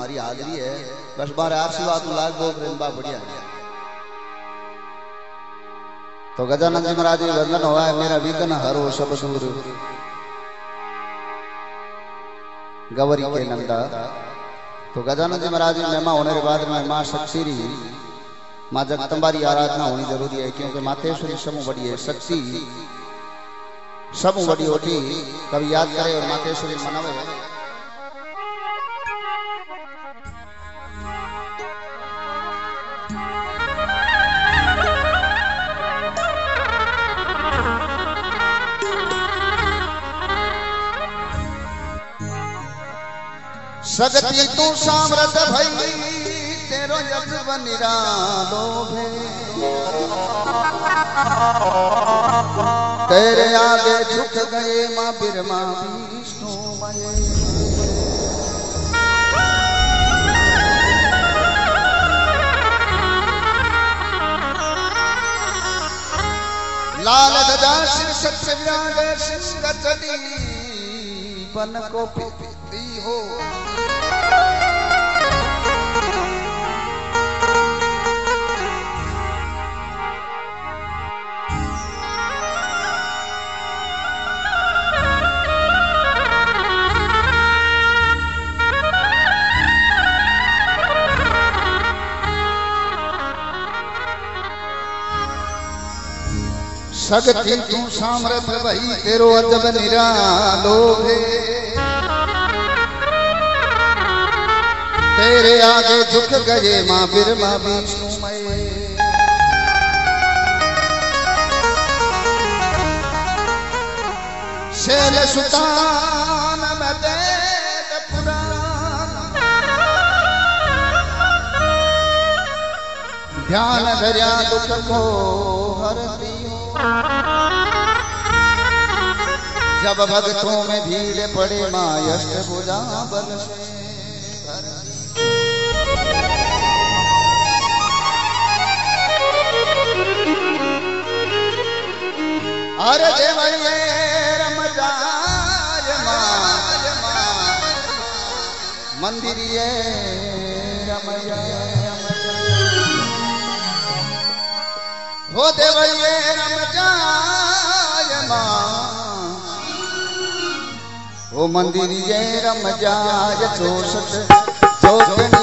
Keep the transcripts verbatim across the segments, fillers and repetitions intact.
तुम्हारी हाजिरी है, बस बारे आशीर्वाद लाग दो बा बढ़िया। तो गजानन जी महाराज जी वंदन हुआ है, मेरा विघ्न हरो सब दूर गौरी के नंदा। तो गजानन जी महाराज जी महिमा होने के बाद में माँ शक्ति माँ जगदम्बा की आराधना होनी जरूरी है, क्योंकि मातेश्वरी समूह बड़ी है, शक्ति समूह बड़ी होती। कभी याद करे और मातेश्वरी मनावे। शक्ति तू सामर्थ भई तेरो जज्ब निरालो भे, तेरे आगे झुक गए माँ बिरमा विष्णु मये। लाल ध्वजा सिर सत्य विराजे सिंह चली बन को पीती हो। शक्ति तू सामर्थ भई तेरो अजब निरालो भे, तेरे आगे झुक गए माँ बिरमा विष्णु मये। शैल सुतान में वेद पुराण, ध्यान धर्या दुख को हरती। जब भक्तों में भीड़ पड़े माँ अष्टभुजा बल से भरती। अरे देवये रम जाय माँ मंदिर ये रमय हो, देवये रम जाय माँ ओ मंदिर ये रम जाय चोषत चोकनी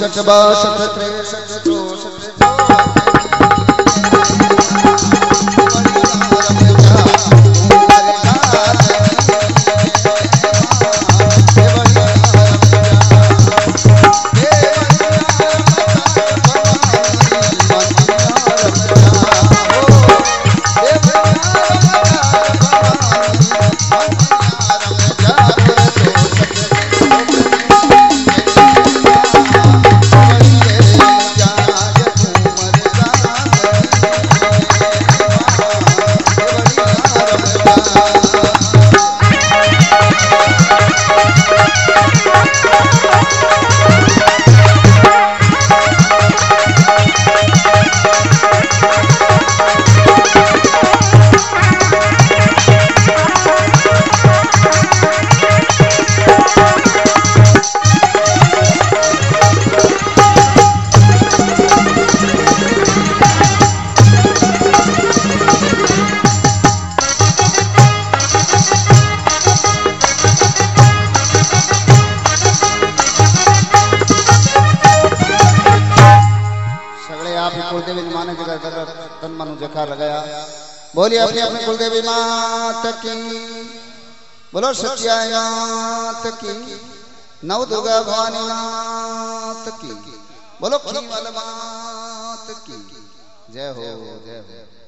तिरसठ बासठ त्रेसठ चौसठ तन मनु जखा लगाया। बोलिए अपनी अपनी कुलदेवी मात की, बोलो सत्या मात की, नव दुर्गा भवानी मात की, बोलो खीवाल मात की जय हो जय हो।